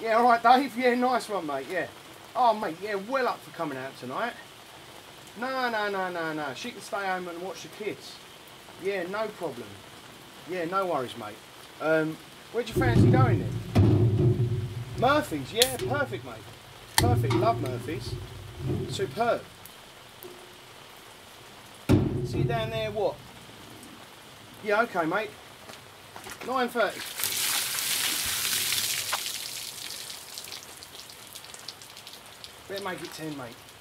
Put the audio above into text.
Yeah, all right, Dave. Yeah, nice one, mate. Yeah. Oh, mate. Yeah, well up for coming out tonight. No. She can stay home and watch the kids. Yeah, no problem. Yeah, no worries, mate. Where'd you fancy going then? Murphy's. Yeah, perfect, mate. Perfect. Love Murphy's. Superb. See you down there. What? Yeah, okay, mate. 9:30. Better make it 10, mate.